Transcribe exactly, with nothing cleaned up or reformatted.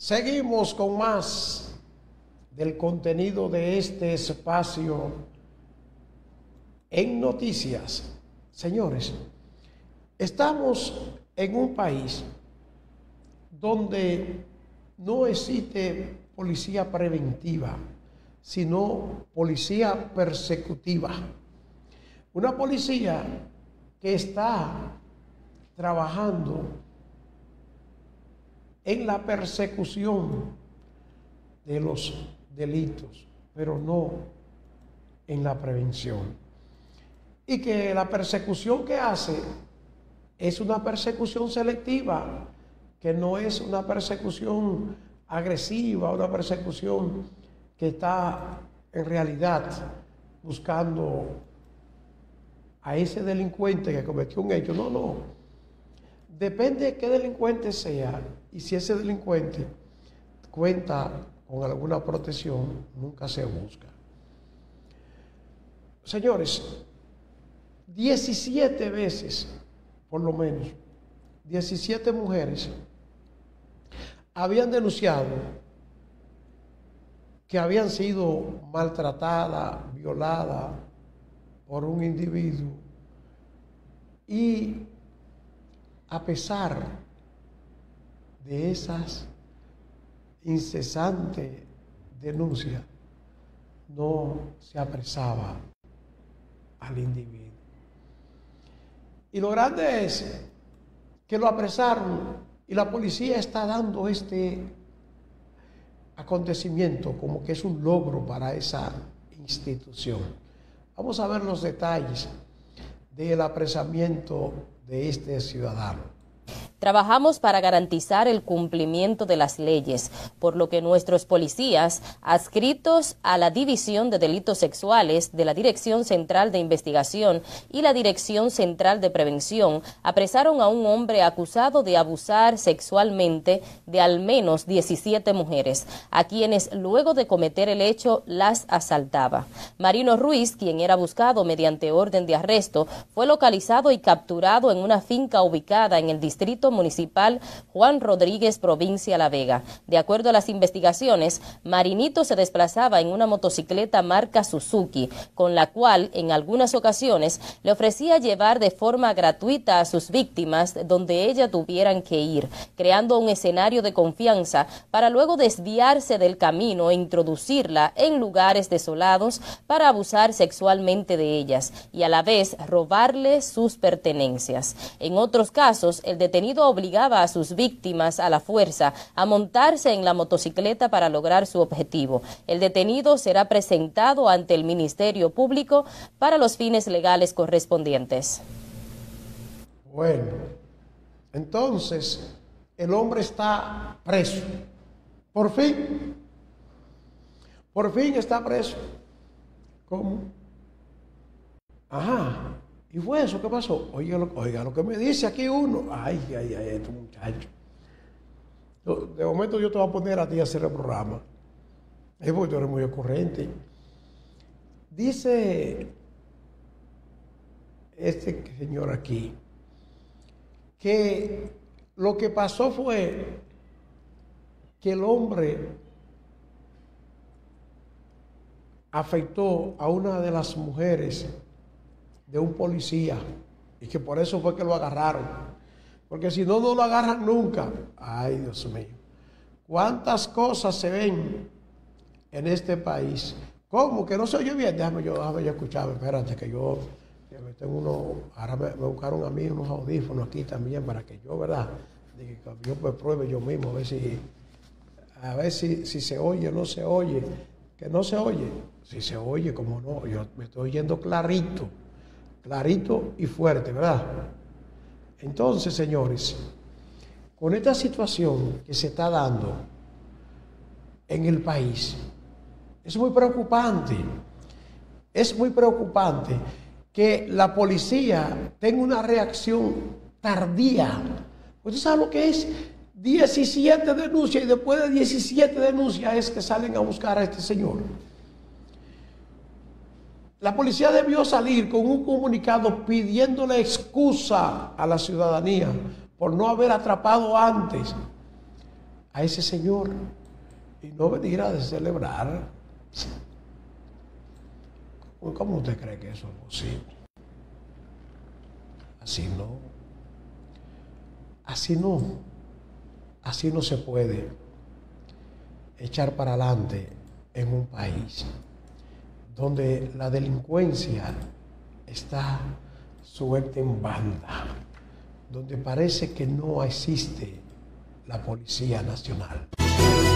Seguimos con más del contenido de este espacio en noticias. Señores, estamos en un país donde no existe policía preventiva, sino policía persecutiva. Una policía que está trabajando en la persecución de los delitos, pero no en la prevención. Y que la persecución que hace es una persecución selectiva, que no es una persecución agresiva, una persecución que está en realidad buscando a ese delincuente que cometió un hecho. No, no. Depende de qué delincuente sea y si ese delincuente cuenta con alguna protección, nunca se busca. Señores, diecisiete veces, por lo menos, diecisiete mujeres habían denunciado que habían sido maltratadas, violadas por un individuo, y a pesar de esas incesantes denuncias, no se apresaba al individuo. Y lo grande es que lo apresaron y la policía está dando este acontecimiento como que es un logro para esa institución. Vamos a ver los detalles del apresamiento de este ciudadano. Trabajamos para garantizar el cumplimiento de las leyes, por lo que nuestros policías, adscritos a la División de Delitos Sexuales de la Dirección Central de Investigación y la Dirección Central de Prevención, apresaron a un hombre acusado de abusar sexualmente de al menos diecisiete mujeres, a quienes luego de cometer el hecho las asaltaba. Marino Ruiz, quien era buscado mediante orden de arresto, fue localizado y capturado en una finca ubicada en el distrito municipal Juan Rodríguez, provincia La Vega. De acuerdo a las investigaciones, Marinito se desplazaba en una motocicleta marca Suzuki, con la cual en algunas ocasiones le ofrecía llevar de forma gratuita a sus víctimas donde ellas tuvieran que ir, creando un escenario de confianza para luego desviarse del camino e introducirla en lugares desolados para abusar sexualmente de ellas y a la vez robarle sus pertenencias. En otros casos, el detenido obligaba a sus víctimas a la fuerza a montarse en la motocicleta para lograr su objetivo. El detenido será presentado ante el Ministerio Público para los fines legales correspondientes. Bueno, entonces el hombre está preso. Por fin, por fin está preso. ¿Cómo? Ajá. ¿Y fue eso? ¿Qué pasó? Oiga lo, oiga, lo que me dice aquí uno. Ay, ay, ay, este muchacho. De momento yo te voy a poner a ti a hacer el programa. Es porque tú eres muy ocurrente. Dice este señor aquí que lo que pasó fue que el hombre afectó a una de las mujeres de un policía y que por eso fue que lo agarraron, porque si no, no lo agarran nunca. Ay, Dios mío, cuántas cosas se ven en este país. ¿Cómo? Que no se oye bien. Déjame yo, déjame yo escucharme, espérate que yo, que me tengo uno, ahora me, me buscaron a mí unos audífonos aquí también para que yo, ¿verdad? De que yo pues pruebe yo mismo a ver si a ver si, si se oye o no se oye. Que no se oye, si se oye, como no, yo me estoy oyendo clarito. Clarito y fuerte, ¿verdad? Entonces, señores, con esta situación que se está dando en el país, es muy preocupante, es muy preocupante que la policía tenga una reacción tardía. ¿Usted sabe lo que es? diecisiete denuncias y después de diecisiete denuncias es que salen a buscar a este señor. La policía debió salir con un comunicado pidiéndole excusa a la ciudadanía por no haber atrapado antes a ese señor y no venir a celebrar. ¿Cómo usted cree que eso es posible? Así no. Así no. Así no se puede echar para adelante en un país donde la delincuencia está suelta en banda, donde parece que no existe la Policía Nacional.